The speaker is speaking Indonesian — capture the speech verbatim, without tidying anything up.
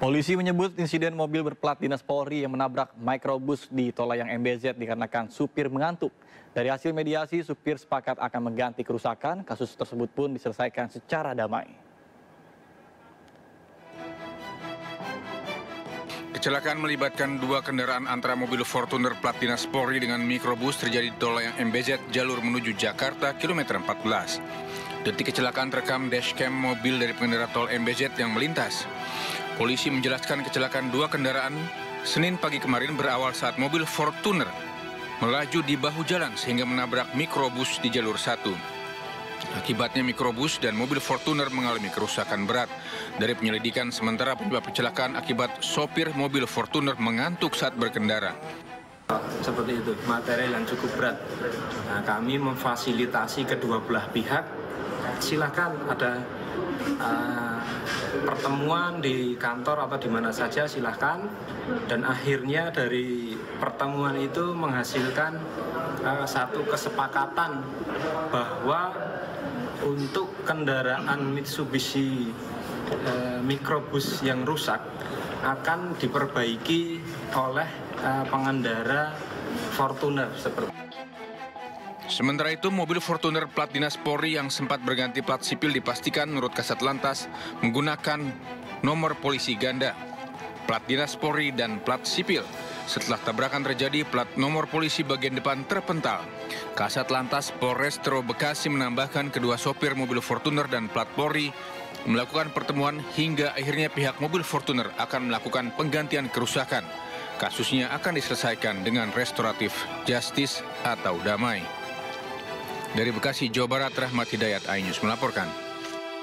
Polisi menyebut insiden mobil berplat dinas Polri yang menabrak mikrobus di Tol Layang M B Z dikarenakan supir mengantuk. Dari hasil mediasi, supir sepakat akan mengganti kerusakan. Kasus tersebut pun diselesaikan secara damai. Kecelakaan melibatkan dua kendaraan antara mobil Fortuner plat dinas Polri dengan mikrobus terjadi di Tol Layang M B Z jalur menuju Jakarta kilometer empat belas. Detik kecelakaan terekam dashcam mobil dari pengendara Tol M B Z yang melintas. Polisi menjelaskan kecelakaan dua kendaraan Senin pagi kemarin berawal saat mobil Fortuner melaju di bahu jalan sehingga menabrak mikrobus di jalur satu. Akibatnya mikrobus dan mobil Fortuner mengalami kerusakan berat. Dari penyelidikan sementara penyebab kecelakaan akibat sopir mobil Fortuner mengantuk saat berkendara. Seperti itu, material yang cukup berat. Nah, kami memfasilitasi kedua belah pihak. Silakan ada uh, pertemuan di kantor atau di mana saja silahkan, dan akhirnya dari pertemuan itu menghasilkan uh, satu kesepakatan bahwa untuk kendaraan Mitsubishi uh, mikrobus yang rusak akan diperbaiki oleh uh, pengendara Fortuner seperti. Sementara itu, mobil Fortuner plat dinas Polri yang sempat berganti plat sipil dipastikan menurut Kasat Lantas menggunakan nomor polisi ganda, plat dinas Polri dan plat sipil. Setelah tabrakan terjadi, plat nomor polisi bagian depan terpental. Kasat Lantas Polrestro Bekasi menambahkan kedua sopir mobil Fortuner dan plat Polri melakukan pertemuan hingga akhirnya pihak mobil Fortuner akan melakukan penggantian kerusakan. Kasusnya akan diselesaikan dengan restoratif justice atau damai. Dari Bekasi, Jawa Barat, Rahmat Hidayat, iNews melaporkan.